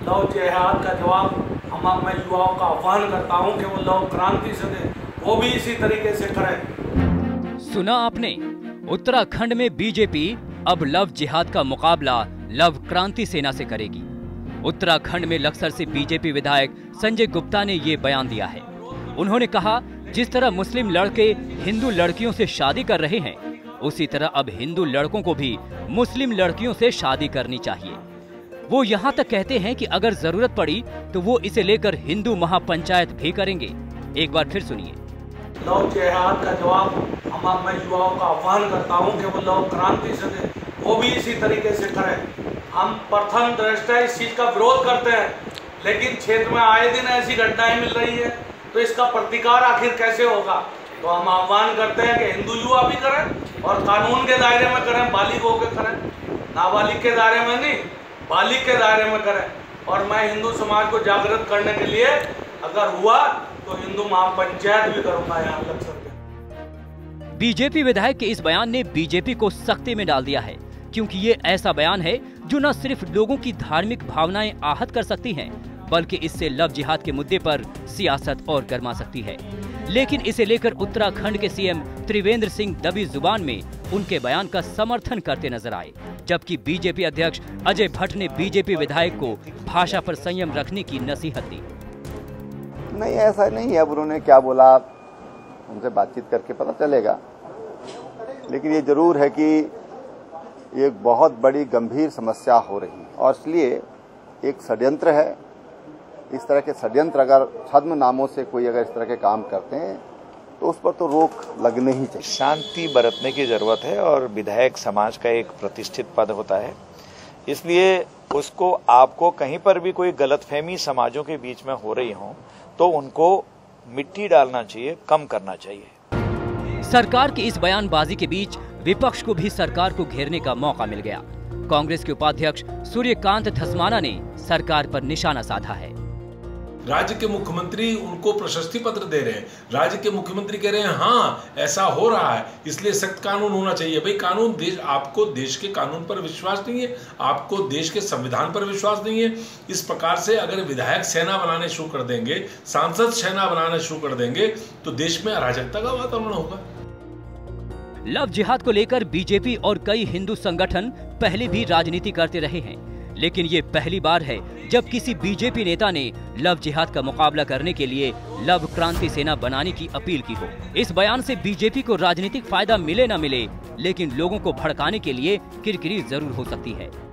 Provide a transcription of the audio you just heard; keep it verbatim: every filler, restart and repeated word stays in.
Love जिहाद का जवाब हम मैं युवाओं का आह्वान करता हूं कि वो लव क्रांति से दे, वो भी इसी तरीके से करें। सुना आपने, उत्तराखंड में बीजेपी अब लव जिहाद का मुकाबला लव क्रांति सेना से करेगी। उत्तराखंड में लक्सर से बीजेपी विधायक संजय गुप्ता ने ये बयान दिया है। उन्होंने कहा, जिस तरह मुस्लिम लड़के हिंदू लड़कियों से शादी कर रहे हैं, उसी तरह अब हिंदू लड़कों को भी मुस्लिम लड़कियों से शादी करनी चाहिए। वो यहाँ तक कहते हैं कि अगर जरूरत पड़ी तो वो इसे लेकर हिंदू महापंचायत भी करेंगे। एक बार फिर सुनिए। लव जिहाद का जवाब हम मैं युवाओं का आह्वान करता हूं कि वो लव क्रांति से दे, वो भी इसी तरीके से करें। हम प्रथम दृष्टया इस चीज का विरोध करते हैं, लेकिन क्षेत्र में आए दिन ऐसी घटनाएं मिल रही है, तो इसका प्रतिकार आखिर कैसे होगा। तो हम आह्वान करते हैं कि हिंदू युवा भी करें और कानून के दायरे में करें, बालिग होकर करें, नाबालिग के दायरे में नहीं, बालिग के दायरे में करें। और मैं हिंदू समाज को जागृत करने के लिए अगर हुआ तो हिंदू महापंचायत भी करूंगा यहाँ लक्सर के। बीजेपी विधायक के इस बयान ने बीजेपी को सख्ती में डाल दिया है, क्योंकि ये ऐसा बयान है जो न सिर्फ लोगों की धार्मिक भावनाएं आहत कर सकती हैं, बल्कि इससे लव जिहाद के मुद्दे पर सियासत और गर्मा सकती है। लेकिन इसे लेकर उत्तराखंड के सीएम त्रिवेंद्र सिंह दबी जुबान में उनके बयान का समर्थन करते नजर आए, जबकि बीजेपी अध्यक्ष अजय भट्ट ने बीजेपी विधायक को भाषा पर संयम रखने की नसीहत दी। नहीं, ऐसा नहीं है। अब उन्होंने क्या बोला उनसे बातचीत करके पता चलेगा, लेकिन ये जरूर है कि एक बहुत बड़ी गंभीर समस्या हो रही है और इसलिए एक षड्यंत्र है। इस तरह के षड्यंत्र अगर छद्म नामों से कोई अगर इस तरह के काम करते हैं तो उस पर तो रोक लगने ही चाहिए। शांति बरतने की जरूरत है और विधायक समाज का एक प्रतिष्ठित पद होता है, इसलिए उसको आपको कहीं पर भी कोई गलतफहमी समाजों के बीच में हो रही हो तो उनको मिट्टी डालना चाहिए, कम करना चाहिए। सरकार की इस बयानबाजी के बीच विपक्ष को भी सरकार को घेरने का मौका मिल गया। कांग्रेस के उपाध्यक्ष सूर्यकांत धस्माना ने सरकार पर निशाना साधा है। राज्य के मुख्यमंत्री उनको प्रशस्ति पत्र दे रहे हैं, राज्य के मुख्यमंत्री कह रहे हैं हाँ ऐसा हो रहा है, इसलिए सख्त कानून होना चाहिए। भाई कानून देश, आपको देश के कानून पर विश्वास नहीं है, आपको देश के संविधान पर विश्वास नहीं है। इस प्रकार से अगर विधायक सेना बनाने शुरू कर देंगे, सांसद सेना बनाने शुरू कर देंगे तो देश में अराजकता का वातावरण होगा। लव जिहाद को लेकर बीजेपी और कई हिंदू संगठन पहले भी राजनीति करते रहे हैं, लेकिन ये पहली बार है जब किसी बीजेपी नेता ने लव जिहाद का मुकाबला करने के लिए लव क्रांति सेना बनाने की अपील की हो। इस बयान से बीजेपी को राजनीतिक फायदा मिले न मिले, लेकिन लोगों को भड़काने के लिए किरकिरी जरूर हो सकती है।